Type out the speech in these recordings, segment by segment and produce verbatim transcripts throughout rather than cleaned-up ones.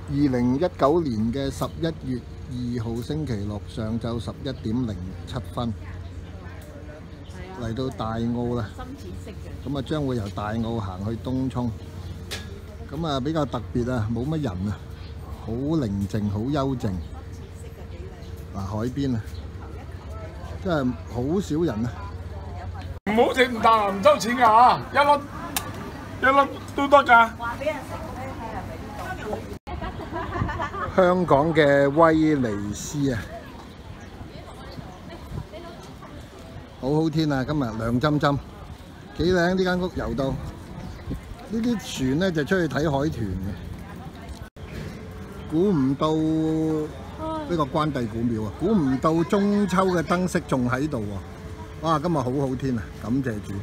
二零一九年嘅十一月二號星期六上晝十一點零七分嚟到大澳啦。咁啊，將會由大澳行去東涌。咁啊，比較特別啊，冇乜人啊，好寧靜，好幽靜。嗱，海邊啊，真係好少人啊。 唔好食唔大唔收錢㗎嚇，一粒一粒都得㗎。 香港嘅威尼斯啊，好好天啊！今日涼浸浸，幾靚呢間屋遊到。呢啲船咧就出去睇海豚嘅。估唔到呢個關帝古廟啊！估唔到中秋嘅燈飾仲喺度喎！哇！今日好好天啊，感謝主。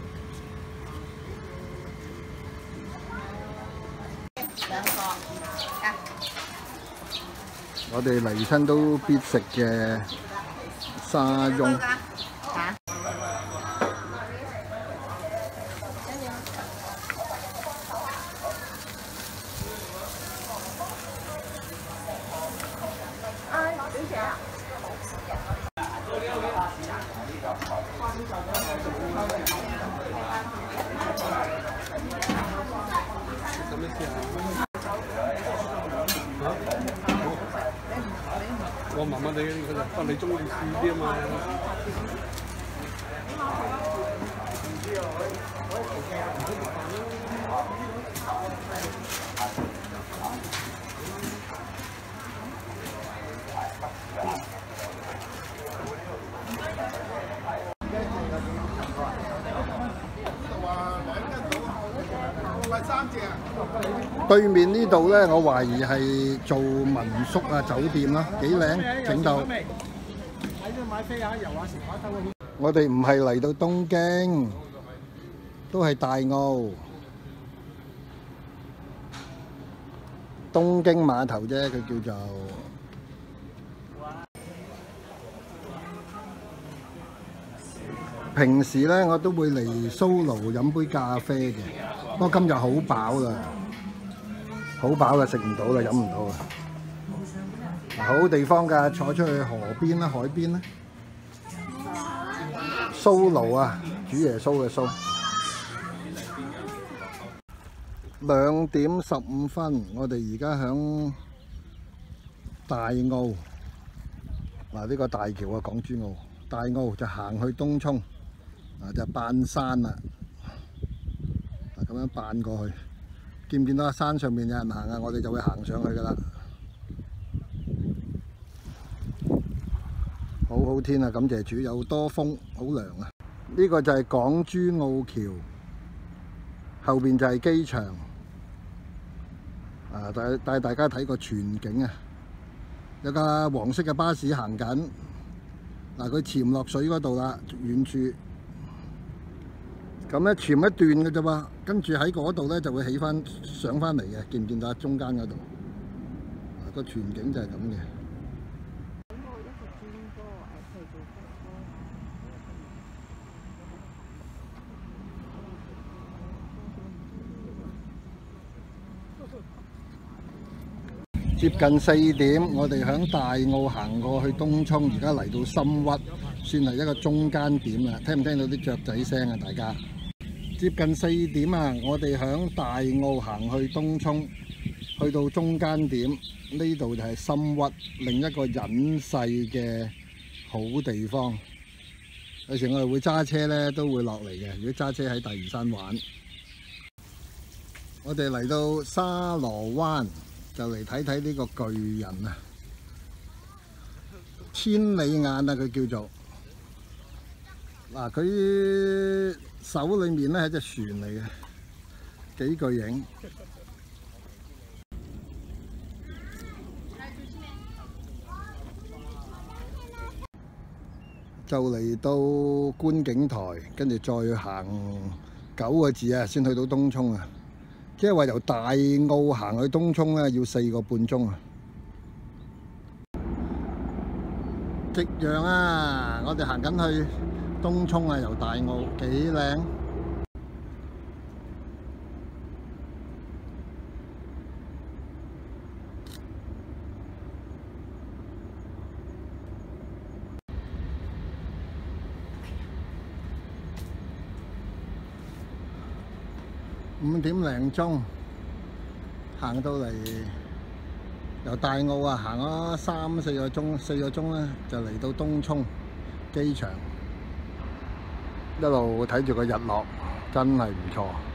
我哋嚟親都必食嘅沙翁。 我麻麻地嗰啲，不過你中意試啲啊嘛。 對面呢度咧，我懷疑係做民宿啊、酒店啦，幾靚整到。我哋唔係嚟到東京，都係大澳。東京碼頭啫，佢叫做。平時咧，我都會嚟蘇爐飲杯咖啡嘅，不過今日好飽啦。好飽啦，食唔到啦，飲唔到啦。好地方㗎，坐出去河邊啦、海邊啦。蘇爐啊，主耶穌嘅蘇。兩點十五分，我哋而家響大澳。嗱，呢個大橋啊，港珠澳。大澳就行去東涌，嗱就扮山啦。嗱，咁樣扮過去。見唔見到山上面有人行啊？我哋就會行上去噶啦。好好天啊！感謝主，有多風，好涼啊！呢個就係港珠澳橋，後邊就係機場。啊，帶帶大家睇個全景啊！有架黃色嘅巴士行緊，嗱佢潛落水嗰度啦，遠處。咁咧潛一段嘅啫喎，跟住喺嗰度咧就會起翻上翻嚟嘅，見唔見到中間嗰度？個全景就係咁嘅。接近四點，我哋響大澳行過去東涌，而家嚟到深屈，算係一個中間點啦。聽唔聽到啲雀仔聲啊？大家？接近四點啊！我哋響大澳行去東涌，去到中間點，呢度就係深屈，另一個隱世嘅好地方。有時我哋會揸車咧，都會落嚟嘅。如果揸車喺大嶼山玩，我哋嚟到沙螺灣，就嚟睇睇呢個巨人啊！千里眼啊，佢叫做。嗱，佢手裏面咧係隻船嚟嘅，幾巨型。就嚟到觀景台，跟住再行九個字啊，先去到東涌啊！即係話由大澳行去東涌咧，要四個半鐘啊！夕陽啊！我哋行緊去東涌啊，由大澳幾靚。 五點零鐘行到嚟，由大澳啊行咗三四個鐘，四個鐘咧就嚟到東涌機場，一路睇住個日落，真係唔錯。